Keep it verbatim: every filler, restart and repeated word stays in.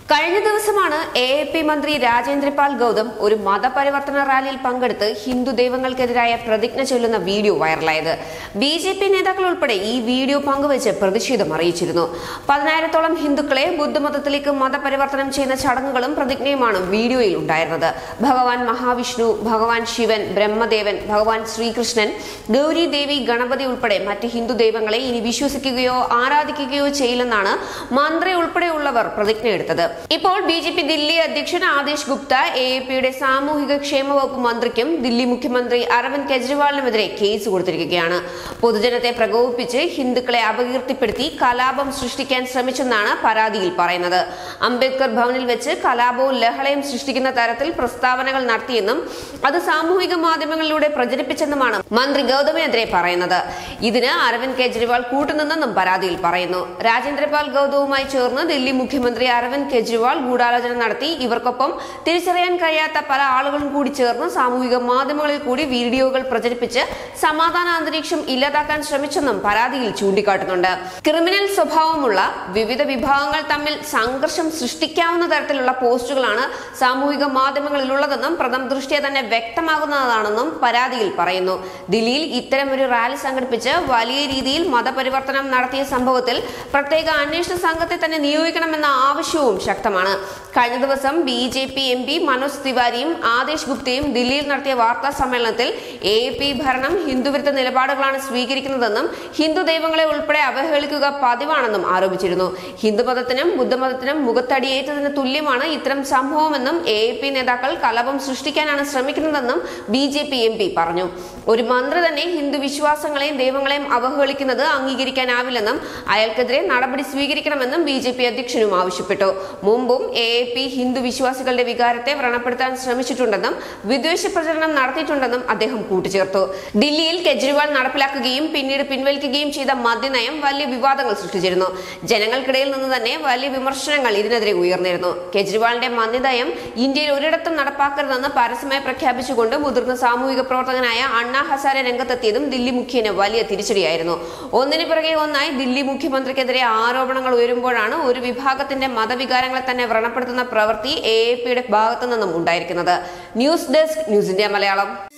കഴിഞ്ഞ ദിവസമാണ് A A P മന്ത്രി രാജേന്ദ്രപാൽ ഗൗതം ഒരു മതപരിവർത്തന റാലിയിൽ പങ്കെടുത്ത് ഹിന്ദു ദൈവങ്ങൾക്കെതിരായ പ്രതിജ്ഞ ചൊല്ലുന്ന വീഡിയോ വൈറലായത്. ബി ജെ പി നേതാക്കൾ ഉൾപ്പെടെ ഈ വീഡിയോ പങ്കുവച്ച് പ്രതിഷേധം അറിയിച്ചിരുന്നു. പതിനായിരത്തോളം ഹിന്ദുക്കളെ ബുദ്ധമതത്തിലേക്ക് മതപരിവർത്തനം ചെയ്യുന്ന ചടങ്ങുകളും പ്രതിജ്ഞയുമാണ് വീഡിയോയിൽ ഉണ്ടായിരുന്നത്. ഭഗവാൻ മഹാവിഷ്ണു, ഭഗവാൻ ശിവൻ, ബ്രഹ്മദേവൻ, ഭഗവാൻ ശ്രീകൃഷ്ണൻ, ഗൗരി ദേവി, ഗണപതി ഉൾപ്പെടെ മറ്റ് ഹിന്ദു ദൈവങ്ങളെ ഇനി വിശ്വസിക്കുകയോ ആരാധിക്കുകയോ ചെയ്യില്ലെന്നാണ് മന്ത്രി ഉൾപ്പെടെയുള്ളവർ പ്രതിജ്ഞയെടുത്തത്. ഇപ്പോൾ ബി ജെ പി ദില്ലി അധ്യക്ഷൻ ആദേശ് ഗുപ്ത എ എ പിയുടെ സാമൂഹിക ക്ഷേമ വകുപ്പ് മന്ത്രിക്കും ദില്ലി മുഖ്യമന്ത്രി അരവിന്ദ് കെജ്രിവാളിനുമെതിരെ കേസ് കൊടുത്തിരിക്കുകയാണ്. പൊതുജനത്തെ പ്രകോപിപ്പിച്ച് ഹിന്ദുക്കളെ അപകീർത്തിപ്പെടുത്തി കലാപം സൃഷ്ടിക്കാൻ ശ്രമിച്ചെന്നാണ് പരാതിയിൽ പറയുന്നത്. അംബേദ്കർ ഭവനിൽ വെച്ച് കലാപവും ലഹളയും സൃഷ്ടിക്കുന്ന തരത്തിൽ പ്രസ്താവനകൾ നടത്തിയെന്നും അത് സാമൂഹിക മാധ്യമങ്ങളിലൂടെ പ്രചരിപ്പിച്ചെന്നുമാണ് മന്ത്രി ഗൗതമിനെതിരെ പറയുന്നത്. ഇതിന് അരവിന്ദ് കെജ്രിവാൾ കൂട്ടുനിന്നെന്നും പരാതിയിൽ പറയുന്നു. രാജേന്ദ്രപാൽ ഗൗതവുമായി ചേർന്ന് ദില്ലി മുഖ്യമന്ത്രി അരവിന്ദ് കെജ്രിവാൾ ഗൂഢാലോചന നടത്തി ഇവർക്കൊപ്പം തിരിച്ചറിയാൻ കഴിയാത്ത പല ആളുകളും കൂടി ചേർന്ന് സാമൂഹിക മാധ്യമങ്ങളിൽ കൂടി വീഡിയോകൾ പ്രചരിപ്പിച്ച് സമാധാന അന്തരീക്ഷം ഇല്ലാതാക്കാൻ ശ്രമിച്ചെന്നും പരാതിയിൽ ചൂണ്ടിക്കാട്ടുന്നുണ്ട്. ക്രിമിനൽ സ്വഭാവമുള്ള വിവിധ വിഭാഗങ്ങൾ തമ്മിൽ സംഘർഷം സൃഷ്ടിക്കാവുന്ന തരത്തിലുള്ള പോസ്റ്റുകളാണ് സാമൂഹിക മാധ്യമങ്ങളിലുള്ളതെന്നും പ്രഥമ ദൃഷ്ട്യാ തന്നെ വ്യക്തമാകുന്നതാണെന്നും പരാതിയിൽ പറയുന്നു. ദില്ലിയിൽ ഇത്തരമൊരു റാലി സംഘടിപ്പിച്ച് വലിയ രീതിയിൽ മതപരിവർത്തനം നടത്തിയ സംഭവത്തിൽ പ്രത്യേക അന്വേഷണ സംഘത്തെ തന്നെ നിയോഗിക്കണമെന്ന ആവശ്യവും ശക്തമാണ്. കഴിഞ്ഞ ദിവസം B J P M P Manoj തിവാരിയും ആദേശ് ഗുപ്തയും ദില്ലിയിൽ നടത്തിയ വാർത്താ സമ്മേളനത്തിൽ എ എ പി ഭരണം ഹിന്ദുവിരുദ്ധ നിലപാടുകളാണ് സ്വീകരിക്കുന്നതെന്നും ഹിന്ദു ദൈവങ്ങളെ ഉൾപ്പെടെ അവഹേളിക്കുക പതിവാണെന്നും ആരോപിച്ചിരുന്നു. ഹിന്ദുമതത്തിനും ബുദ്ധമതത്തിനും മുഖത്തടിയേറ്റതിന് തുല്യമാണ് ഇത്തരം സംഭവമെന്നും എ എ പി നേതാക്കൾ കലാപം സൃഷ്ടിക്കാനാണ് ശ്രമിക്കുന്നതെന്നും B J P M P പറഞ്ഞു. ഒരു മന്ത്രി തന്നെ ഹിന്ദു വിശ്വാസങ്ങളെയും ദൈവങ്ങളെയും അവഹേളിക്കുന്നത് അംഗീകരിക്കാനാവില്ലെന്നും അയാൾക്കെതിരെ നടപടി സ്വീകരിക്കണമെന്നും ബി ജെ പി അധ്യക്ഷനും ആവശ്യപ്പെട്ടു. മുമ്പും എ എ പി ഹിന്ദു വിശ്വാസികളുടെ വികാരത്തെ വ്രണപ്പെടുത്താൻ ശ്രമിച്ചിട്ടുണ്ടെന്നും വിദ്വേഷ പ്രചരണം നടത്തിയിട്ടുണ്ടെന്നും അദ്ദേഹം കൂട്ടിച്ചേർത്തു. ദില്ലിയിൽ കെജ്രിവാൾ നടപ്പിലാക്കുകയും പിന്നീട് പിൻവലിക്കുകയും ചെയ്ത മദ്യനയം വലിയ വിവാദങ്ങൾ സൃഷ്ടിച്ചിരുന്നു. ജനങ്ങൾക്കിടയിൽ നിന്ന് തന്നെ വലിയ വിമർശനങ്ങൾ ഇതിനെതിരെ ഉയർന്നിരുന്നു. കെജ്രിവാളിന്റെ മദ്യനയം ഇന്ത്യയിൽ ഒരിടത്തും നടപ്പാക്കരുതെന്ന് പരസ്യമായി പ്രഖ്യാപിച്ചുകൊണ്ട് മുതിർന്ന സാമൂഹിക പ്രവർത്തകനായ അണ്ണാ ഹസാരെ രംഗത്തെത്തിയതും ദില്ലി മുഖ്യന് വലിയ തിരിച്ചടിയായിരുന്നു. ഒന്നിനു പിറകെ ഒന്നായി ദില്ലി മുഖ്യമന്ത്രിക്കെതിരെ ആരോപണങ്ങൾ ഉയരുമ്പോഴാണ് ഒരു വിഭാഗത്തിന്റെ മതവികാരങ്ങളെ തന്നെ വ്രണപ്പെടുത്തുന്ന പ്രവൃത്തി എ എ പിയുടെ ഭാഗത്തു നിന്നും ഉണ്ടായിരിക്കുന്നത്. News desk, news India Malayalam.